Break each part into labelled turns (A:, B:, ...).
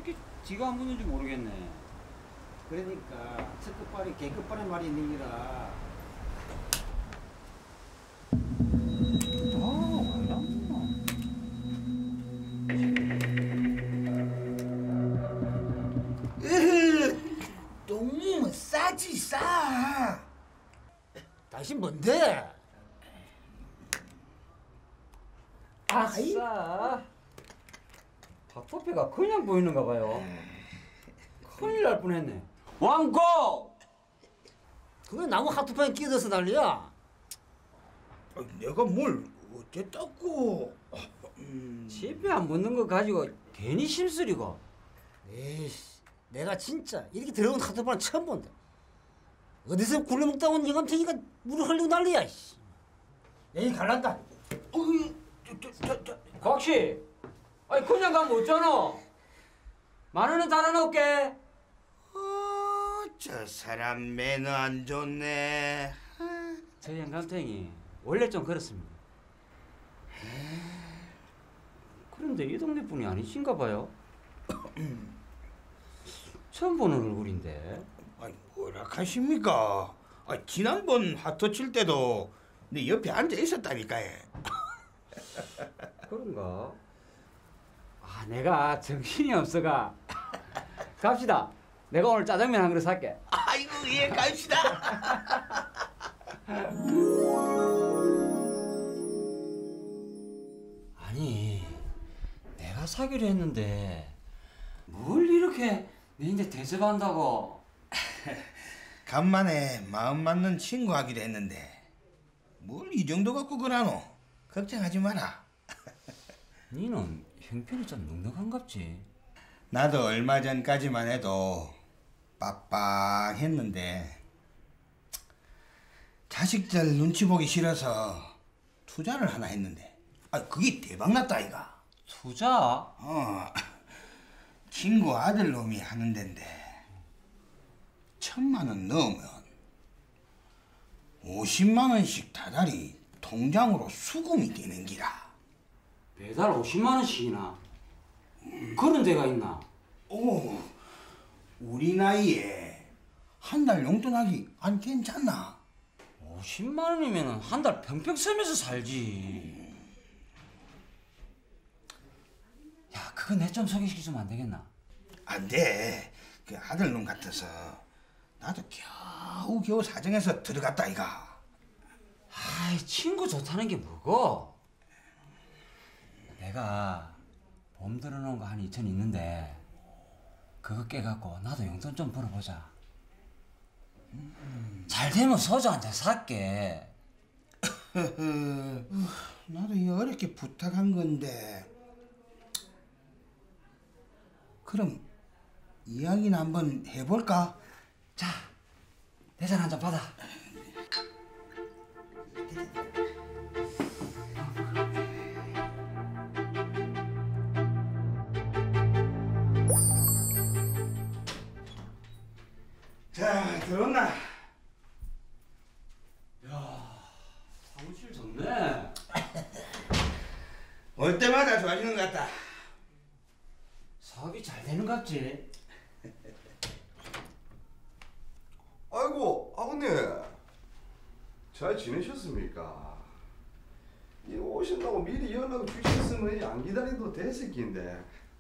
A: 이렇게 지가 안 묻는지 모르겠네.
B: 그러니까 첫 끝발이 개끝발의 말이 있는 기라.
C: 똥은 싸지 싸. 당신 뭔데?
A: 아싸. 닥터피가 그냥 보이는가 봐요. 큰일 날 뻔했네. 왕고!
C: 그게 나무 하트판에 끼어들어서 난리야.
D: 내가 뭘 어쨌다고?
A: 집에 안 붙는 거 가지고 괜히 심쓰리고.
C: 에이씨, 내가 진짜 이렇게 더러운 하트판 처음 본다. 어디서 굴러먹다 온 영감탱이가 물을 흘리고 난리야. 이씨. 여기 갈란다.
A: 각시! 아니 그냥 가면 어쩌노? 만 원은 달아놓을게.
D: 저 사람 매너 안 좋네.
A: 저 영감탱이 원래 좀 그렇습니다. 그런데 이 동네 분이 아니신가 봐요. 처음 보는 얼굴인데.
D: 아니 뭐라 하십니까? 지난번 하트 칠 때도 내 옆에 앉아 있었다니까.
A: 그런가? 아, 내가 정신이 없어가. 갑시다. 내가 오늘 짜장면 한 그릇 살게.
D: 아이고 예 갑시다.
A: 아니, 내가 사기로 했는데 뭘 이렇게 내 이제 대접한다고?
D: 간만에 마음 맞는 친구 하기로 했는데 뭘 이 정도 갖고 그러노? 걱정하지 마라.
A: 니는 형편이 좀 넉넉한갑지?
D: 나도 얼마 전까지만 해도 빡빡했는데 자식들 눈치 보기 싫어서 투자를 하나 했는데 그게 대박났다 이가.
A: 투자?
D: 친구 아들놈이 하는 데인데 1,000만 원 넣으면 50만 원씩 다달이 통장으로 수금이 되는 기라.
A: 매달 50만 원씩이나? 그런 데가 있나?
D: 오, 우리 나이에 한 달 용돈하기 안 괜찮나?
A: 50만 원이면 한 달 평평 쓰면서 살지. 야, 그거 내 좀 소개시켜주면 안 되겠나?
D: 안 돼. 그 아들놈 같아서 나도 겨우겨우 사정해서 들어갔다 이가.
A: 아이, 친구 좋다는 게 뭐고? 내가 보험 들어놓은 거 한 2천 있는데 그거 깨갖고 나도 용돈 좀 벌어보자. 잘 되면 소주 한 잔 살게.
D: 나도 이 어렵게 부탁한 건데 그럼 이야기는 한번 해볼까?
A: 자, 대잔 한 잔 받아.
D: 자, 들었나?
A: 야, 사무실 좋네.
D: 올 때마다 좋아지는 것 같다.
A: 사업이 잘 되는 것 같지?
E: 아이고 아버님 잘 지내셨습니까? 이 오신다고 미리 연락 주셨으면 안 기다려도 됐을 긴데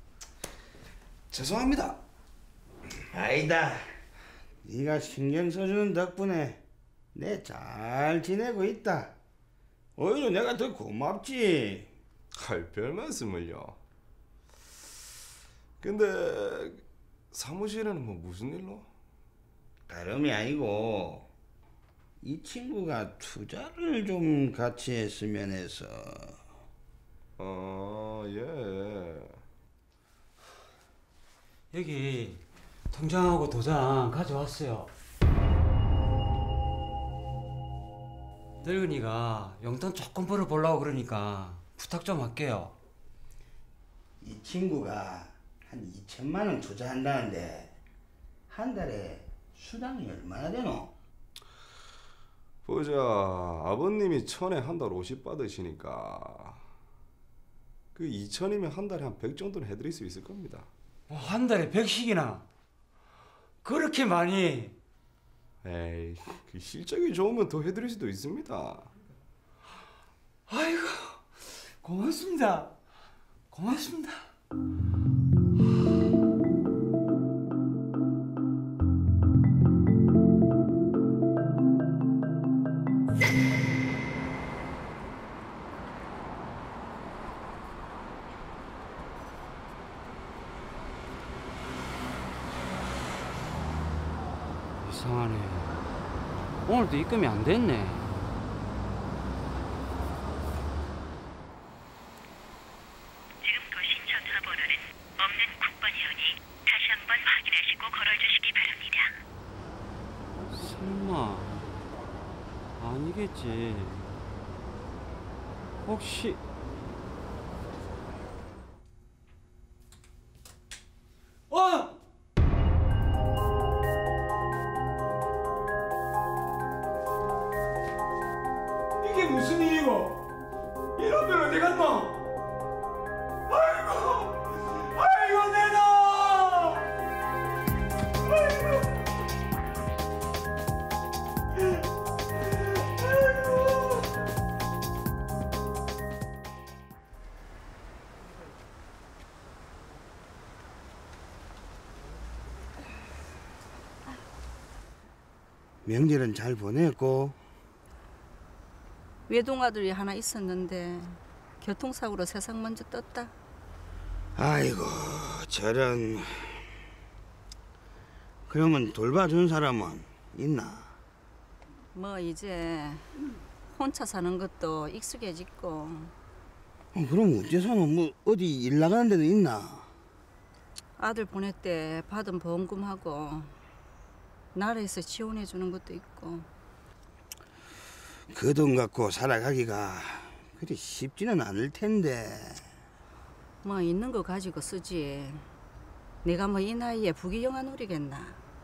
E: 죄송합니다.
D: 아니다. 네가 신경 써주는 덕분에 내 잘 지내고 있다. 오히려 내가 더 고맙지.
E: 할 별 말씀을요. 근데 사무실에는 뭐 무슨 일로?
D: 다름이 아니고 이 친구가 투자를 좀 같이 했으면 해서.
E: 예.
A: 여기 통장하고 도장 가져왔어요. 늙은이가 용돈 조금 벌어보려고 그러니까 부탁 좀 할게요.
D: 이 친구가 한 2천만 원 투자한다는데 한 달에 수당이 얼마나 되노?
E: 보자, 아버님이 1,000에 한 달 50 받으시니까 그 2,000이면 한 달에 한 100 정도는 해드릴 수 있을 겁니다.
A: 한 달에 100씩이나 그렇게 많이?
E: 에이, 그 실적이 좋으면 더 해드릴 수도 있습니다.
A: 아이고 고맙습니다. 고맙습니다. 이상하네. 오늘도 입금이 안 됐네.
F: 지금 거신 전화번호는 없는 국번이오니 다시 한번 확인하시고 걸어주시기 바랍니다.
A: 설마 아니겠지. 혹시
D: 이게 무슨 일이고? 이놈들 어디 갔노? 아이고 내 놈!
C: 명절은 잘 보냈고.
G: 외동아들이 하나 있었는데 교통사고로 세상 먼저 떴다.
C: 아이고 저런. 그러면 돌봐준 사람은 있나?
G: 뭐 이제 혼자 사는 것도 익숙해졌고.
C: 그럼 어째서는 뭐 어디 일 나가는 데도 있나?
G: 아들 보낼 때 받은 보험금하고 나라에서 지원해 주는 것도 있고.
C: 그 돈 갖고 살아가기가 그리 쉽지는 않을 텐데.
G: 뭐 있는 거 가지고 쓰지. 내가 뭐 이 나이에 부귀영화 누리겠나.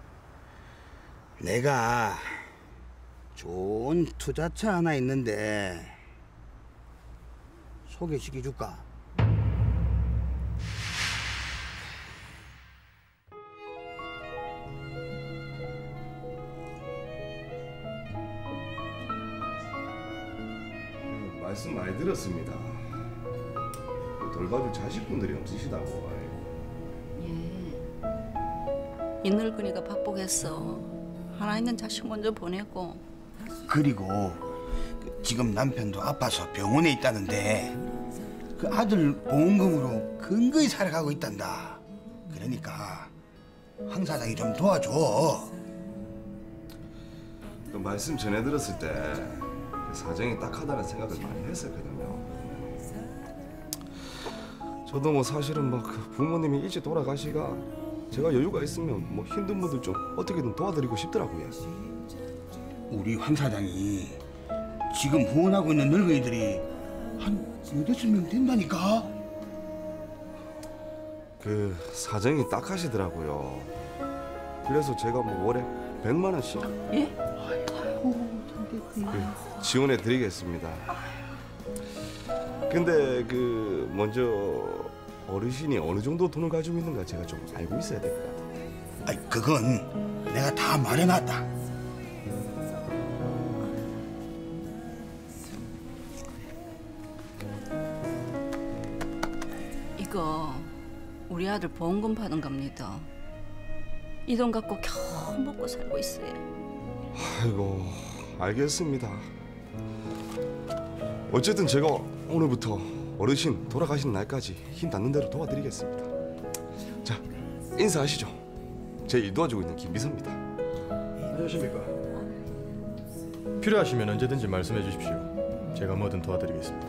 C: 내가 좋은 투자처 하나 있는데 소개시켜줄까?
E: 말씀 많이 들었습니다. 돌봐줄 자식분들이 없으시다고.
G: 예. 이 늙은이가 박복했어. 하나 있는 자식 먼저 보내고.
C: 그리고 지금 남편도 아파서 병원에 있다는데 그 아들 보험금으로 근거히 살아가고 있단다. 그러니까 황 사장이 좀 도와줘.
E: 또 말씀 전해 들었을 때 사정이 딱하다는 생각을 많이 했었거든요. 저도 뭐 사실은 뭐 그 부모님이 일찍 돌아가시가 제가 여유가 있으면 뭐 힘든 분들 좀 어떻게든 도와드리고 싶더라고요.
C: 우리 황 사장이 지금 후원하고 있는 늙은이들이 한 5-6명 된다니까.
E: 그 사정이 딱하시더라고요. 그래서 제가 뭐 월에 100만 원씩
G: 예?
E: 지원해 드리겠습니다. 근데 그 먼저 어르신이 어느 정도 돈을 가지고 있는가 제가 좀 알고 있어야 될 것 같아요.
C: 아이 그건 내가 다 말해놨다.
G: 이거 우리 아들 보험금 받은 겁니다. 이 돈 갖고 겨우 먹고 살고 있어요.
E: 아이고 알겠습니다. 어쨌든 제가 오늘부터 어르신 돌아가시는 날까지 힘 닿는 대로 도와드리겠습니다. 자 인사하시죠. 제 일 도와주고 있는 김비서입니다.
H: 안녕하십니까. 필요하시면 언제든지 말씀해 주십시오. 제가 뭐든 도와드리겠습니다.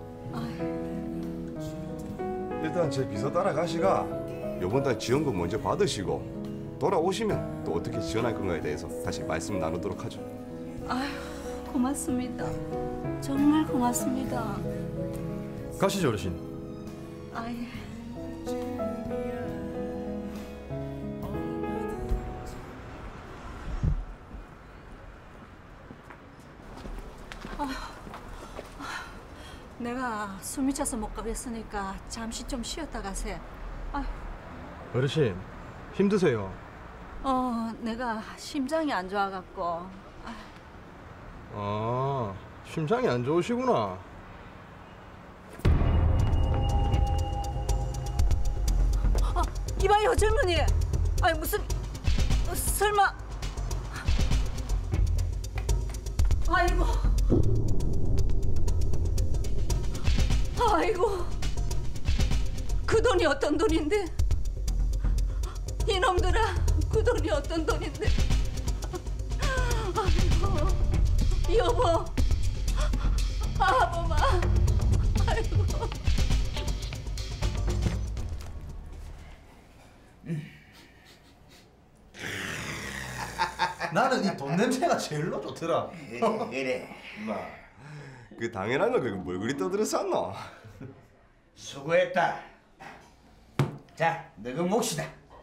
E: 일단 제 비서 따라가시가 이번 달 지원금 먼저 받으시고 돌아오시면 또 어떻게 지원할 건가에 대해서 다시 말씀 나누도록 하죠.
G: 아휴, 고맙습니다. 정말 고맙습니다.
H: 가시죠, 어르신.
G: 아이. 내가 숨이 차서 못 가겠으니까 잠시 좀 쉬었다 가세. 아휴.
H: 어르신 힘드세요?
G: 내가 심장이 안 좋아갖고.
H: 아, 심장이 안 좋으시구나.
G: 이봐요 젊은이. 아니 무슨 설마. 아이고. 아이고. 그 돈이 어떤 돈인데? 이놈들아, 그 돈이 어떤 돈인데? 아이고, 여보, 아범아, 아이고.
I: 나는 이 돈 냄새가 제일로 좋더라.
D: 그래.
E: 그 당연한 거 그거 뭘 그리 떠들었었노?
D: 수고했다. 자, 너그 몫이다.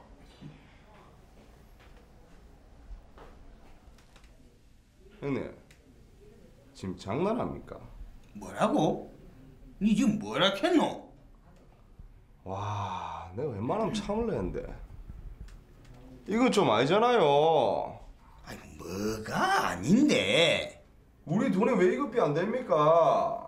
E: 형님 지금 장난합니까?
D: 뭐라고? 니 지금 뭐라 했노?
E: 와, 내가 웬만하면 참을래 했는데 이건 좀 아니잖아요.
D: 아니 뭐가 아닌데?
E: 우리 돈이 왜 이급이 안 됩니까?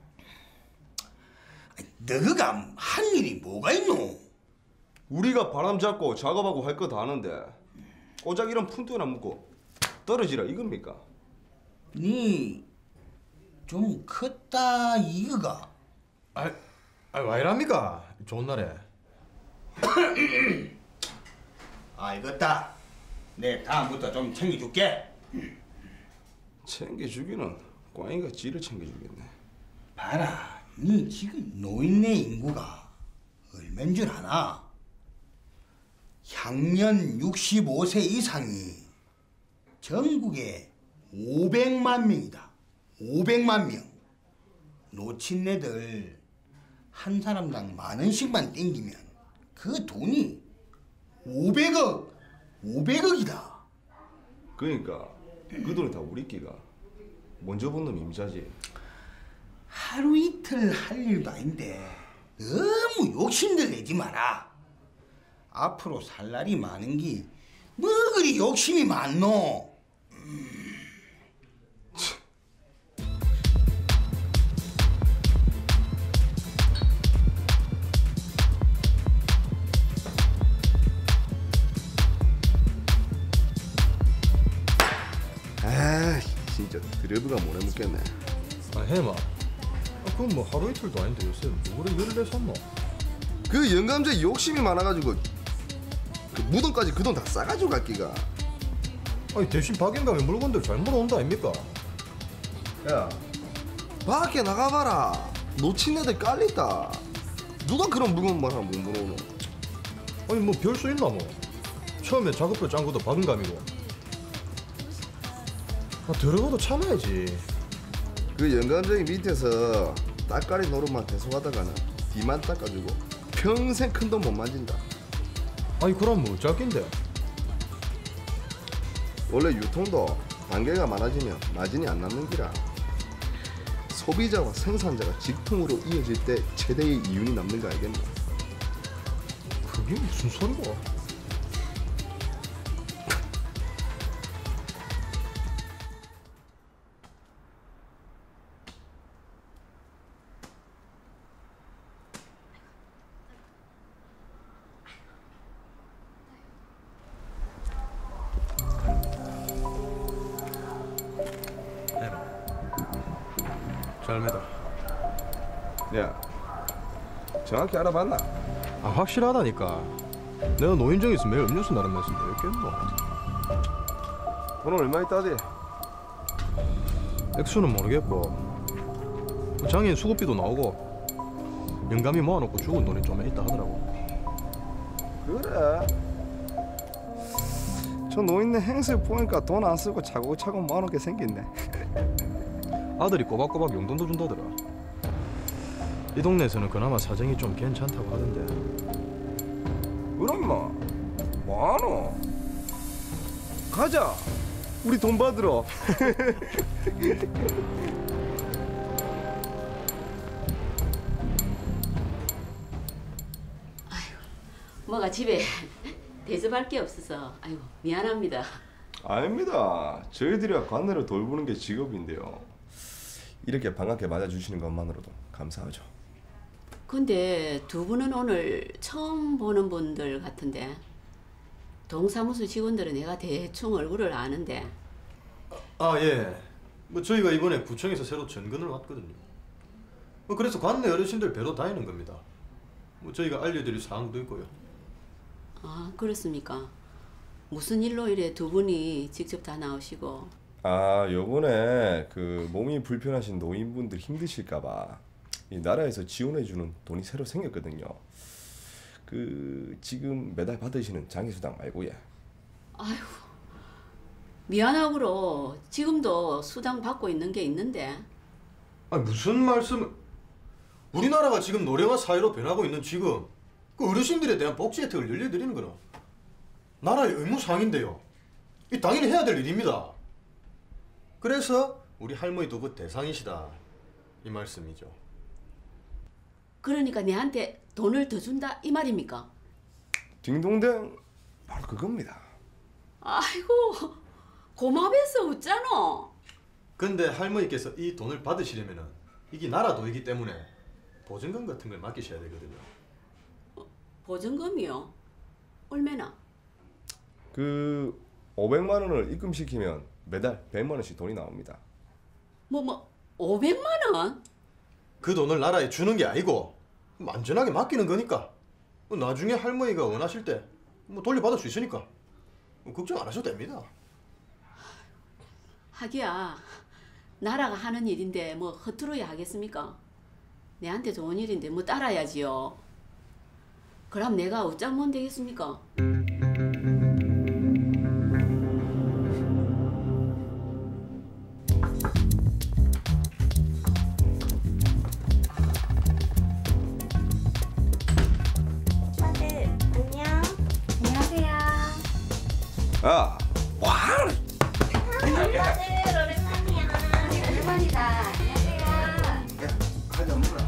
D: 너가 한 일이 뭐가 있노?
E: 우리가 바람 잡고 작업하고 할 거 다 하는데 고작 이런 푼돈이나 묻고 떨어지라 이겁니까?
D: 니 좀 컸다 이거가.
I: 왜 이랍니까? 좋은 날에.
D: 알겠다. 내 다음부터 좀 챙겨줄게.
E: 챙겨주기는 꽝이가 지를 챙겨주겠네.
D: 봐라, 니 지금 노인네 인구가 얼마인 줄 아나? 향년 65세 이상이 전국에 500만 명이다. 500만 명. 노친네들 한 사람당 10,000원씩만 땡기면 그 돈이 500억이다.
E: 그러니까 그 돈이 다 우리 끼가. 먼저 본 놈 임자지.
D: 하루 이틀 할 일도 아닌데 너무 욕심들 내지 마라. 앞으로 살 날이 많은 게 뭐 그리 욕심이 많노?
E: 아, 진짜 드레브가 모래 묻겠네.
H: 해마. 그건 뭐 하루 이틀도 아닌데 요새 뭐 그래 열을 내셨노?
E: 그 영감제 욕심이 많아가지고 그 무덤까지 그 돈 다 싸가지고 갈 끼가.
H: 아니 대신 박인감에 물건들 잘 물어온다 아닙니까?
E: 야, 밖에 나가봐라. 놓친 애들 깔린다. 누가 그런 물건만 하나 못 물어오노?
H: 아니 뭐 별 수 있나 뭐. 처음에 작업료 짠 것도 박인감이고. 들어가도 참아야지.
E: 그 영감쟁이 밑에서 따까리 노릇만 계속하다가는 뒤만 닦아주고 평생 큰 돈 못 만진다.
H: 아니 그럼 뭐 어쩔긴데.
E: 원래 유통도 단계가 많아지면 마진이 안 남는 기라. 소비자와 생산자가 직통으로 이어질 때 최대의 이윤이 남는 거 알겠나?
H: 그게 무슨 소리고? 잘매다.
E: 야, 정확히 알아봤나?
H: 확실하다니까. 내가 노인정에서 매일 음료수 나르면서 뭐였겠노?
E: 돈 얼마 있다지?
H: 액수는 모르겠고 장애인 수급비도 나오고 영감이 모아놓고 죽은 돈이 좀 있다 하더라고.
E: 그래. 저 노인네 행세 보니까 돈 안 쓰고 차곡차곡 모아놓게 생겼네.
H: 아들이 꼬박꼬박 용돈도 준다더라. 이 동네에서는 그나마 사정이 좀 괜찮다고 하던데.
E: 그럼 뭐하노? 가자. 우리 돈 받으러.
J: 뭐가 집에 대접할 게 없어서 아이고 미안합니다.
E: 아닙니다. 저희들이야 관내를 돌보는 게 직업인데요. 이렇게 반갑게 맞아주시는 것만으로도 감사하죠.
J: 근데 두 분은 오늘 처음 보는 분들 같은데 동사무소 직원들은 내가 대충 얼굴을 아는데.
I: 아 예. 뭐 저희가 이번에 구청에서 새로 전근을 왔거든요. 뭐 그래서 관내 어르신들 뵈러 다니는 겁니다. 뭐 저희가 알려드릴 사항도 있고요.
J: 아 그렇습니까? 무슨 일로 이래 두 분이 직접 다 나오시고.
E: 아, 요번에 그 몸이 불편하신 노인분들 힘드실까봐 이 나라에서 지원해주는 돈이 새로 생겼거든요. 그 지금 매달 받으시는 장애수당 말고 예.
J: 아이고 미안하고로 지금도 수당 받고 있는 게 있는데.
I: 아니 무슨 말씀? 우리나라가 지금 노령화 사회로 변하고 있는 지금 그 어르신들에 대한 복지 혜택을 늘려드리는 거는 나라의 의무사항인데요. 이 당연히 해야 될 일입니다. 그래서 우리 할머니도 그 대상이시다 이 말씀이죠.
J: 그러니까 내한테 돈을 더 준다 이 말입니까?
E: 딩동댕 바로 그겁니다.
J: 아이고 고마워서 웃잖아.
I: 근데 할머니께서 이 돈을 받으시려면은 이게 나라 돈이기 때문에 보증금 같은 걸 맡기셔야 되거든요.
J: 보증금이요? 얼마나?
E: 그 500만 원을 입금시키면 매달 100만 원씩 돈이 나옵니다.
J: 뭐 500만 원?
I: 그 돈을 나라에 주는 게 아니고 안전하게 맡기는 거니까 나중에 할머니가 원하실 때 뭐 돌려받을 수 있으니까 걱정 안 하셔도 됩니다.
J: 하기야 나라가 하는 일인데 뭐 허투루야 하겠습니까? 내한테 좋은 일인데 뭐 따라야지요. 그럼 내가 어쩌면 되겠습니까?
E: 아, 와!
K: 오빠들 오랜만이야. 오랜만이다. 안녕하세요.
D: 가자 물어.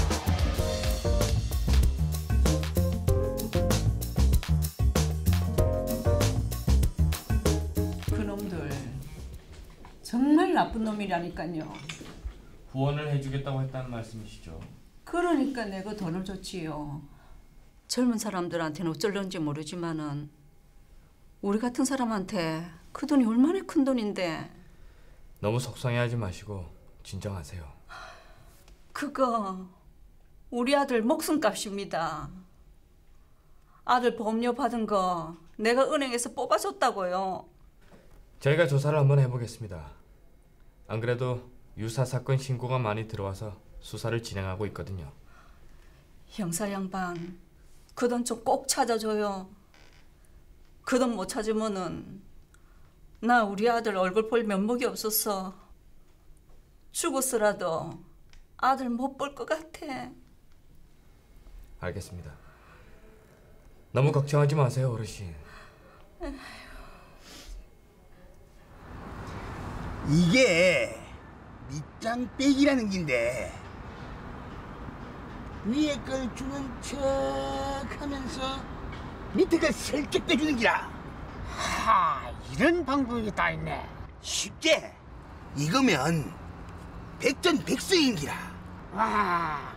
L: 그놈들 정말 나쁜 놈이라니까요.
M: 후원을 해주겠다고 했다는 말씀이시죠?
L: 그러니까 내가 돈을 줬지요.
G: 젊은 사람들한테는 어쩔런지 모르지만은 우리 같은 사람한테 그 돈이 얼마나 큰 돈인데.
M: 너무 속상해하지 마시고 진정하세요.
L: 그거 우리 아들 목숨값입니다. 아들 보험료 받은 거 내가 은행에서 뽑아줬다고요.
M: 저희가 조사를 한번 해보겠습니다. 안 그래도 유사 사건 신고가 많이 들어와서 수사를 진행하고 있거든요.
L: 형사 양반 그 돈 좀 꼭 찾아줘요. 그 돈 못 찾으면은 나 우리 아들 얼굴 볼 면목이 없어서 죽었어라도 아들 못 볼 것 같아.
M: 알겠습니다. 너무 걱정하지 마세요, 어르신.
D: 이게 밑장 빼기라는 긴데 위에 걸 주는 척 하면서 밑에 걸 슬쩍 빼주는 기라.
C: 하, 이런 방법이 다 있네.
D: 쉽게 이거면 백전백승인 기라.
C: 와,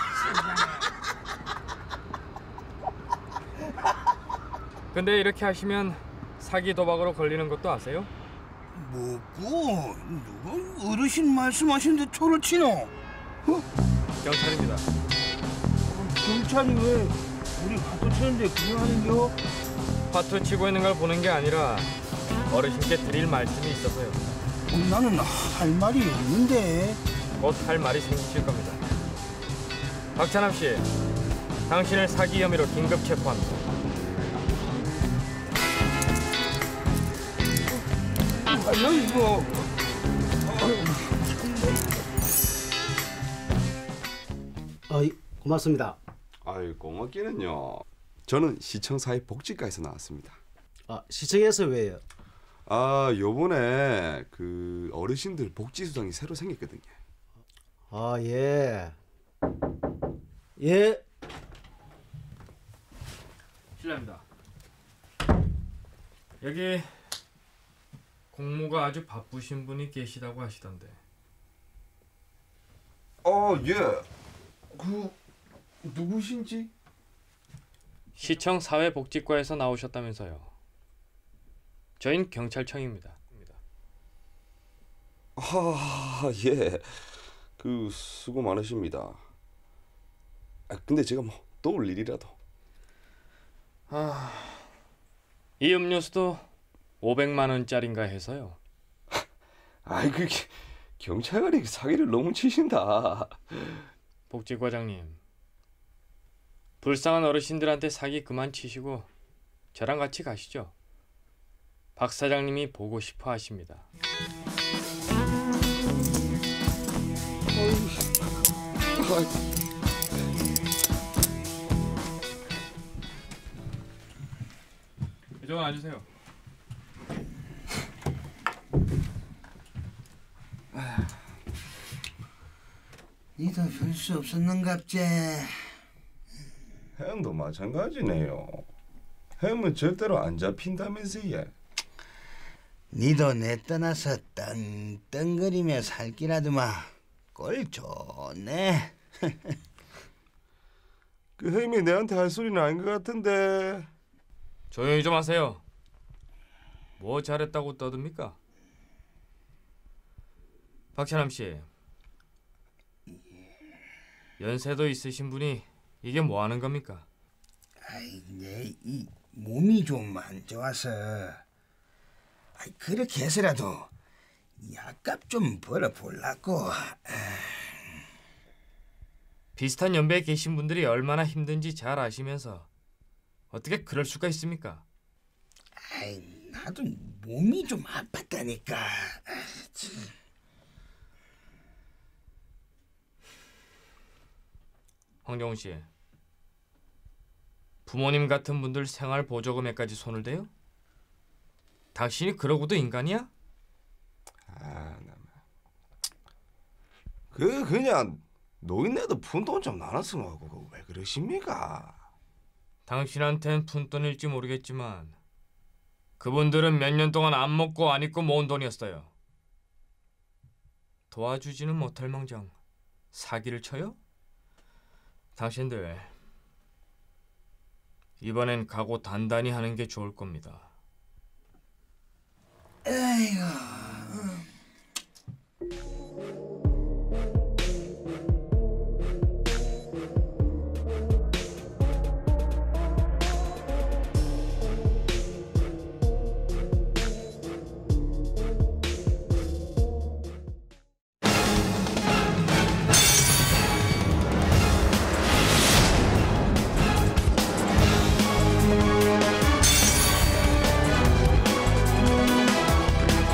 M: 근데 이렇게 하시면 사기 도박으로 걸리는 것도 아세요?
D: 뭐고? 누가 어르신 말씀하시는데 초를 치노?
M: 경찰입니다.
D: 경찰이 왜 우리 화투 치는데 구경하는겨?
M: 화투 치고 있는 걸 보는 게 아니라 어르신께 드릴 말씀이 있어서요.
D: 나는 할 말이 없는데.
M: 곧 할 말이 생기실 겁니다. 박찬함 씨, 당신을 사기 혐의로 긴급 체포합니다.
D: 이거.
C: 고맙습니다.
E: 아이, 고맙기는요. 저는 시청사회 복지과에서 나왔습니다.
C: 시청에서 왜요?
E: 요번에 그 어르신들 복지수당이 새로 생겼거든요.
C: 예. 예.
M: 실례합니다. 여기 공무가 아주 바쁘신 분이 계시다고 하시던데.
E: 예. 그 누구신지?
M: 시청 사회복지과에서 나오셨다면서요. 저희는 경찰청입니다.
E: 예. 그 수고 많으십니다. 근데 제가 뭐 도울 일이라도.
M: 이 음료수도 500만 원짜리인가 해서요.
E: 아이 그 경찰관이 사기를 너무 치신다.
M: 복지과장님, 불쌍한 어르신들한테 사기 그만 치시고 저랑 같이 가시죠. 박 사장님이 보고 싶어 하십니다. 이쪽은 앉으세요.
D: 니도 별 수 없었는갑제.
E: 햄도 마찬가지네요. 햄은 절대로 안 잡힌다면서요.
D: 니도 내 떠나서 떵떵거리며 살기라도마 꼴 좋네.
E: 그 햄이 내한테 할 소리는 아닌 것 같은데.
M: 조용히 좀 하세요. 뭐 잘했다고 떠듭니까? 박찬함 씨, 연세도 있으신 분이 이게 뭐 하는 겁니까?
D: 아이, 내 이 몸이 좀 안 좋아서 그렇게 해서라도 약값 좀 벌어보려고.
M: 비슷한 연배에 계신 분들이 얼마나 힘든지 잘 아시면서 어떻게 그럴 수가 있습니까?
D: 아이, 나도 몸이 좀 아팠다니까.
M: 황정훈 씨, 부모님 같은 분들 생활 보조금에까지 손을 대요? 당신이 그러고도 인간이야?
E: 그냥 노인네도 푼돈 좀 나눴으면 하고 왜 그러십니까?
M: 당신한텐 푼돈일지 모르겠지만 그분들은 몇 년 동안 안 먹고 안 입고 모은 돈이었어요. 도와주지는 못할 망정 사기를 쳐요? 당신들 이번엔 각오 단단히 하는 게 좋을 겁니다.
D: 아이고.